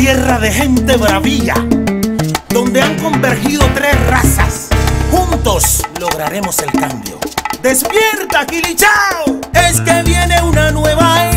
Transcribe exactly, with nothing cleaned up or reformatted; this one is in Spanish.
tierra de gente bravía, donde han convergido tres razas. Juntos lograremos el cambio. ¡Despierta, Quilichao! Es que viene una nueva era.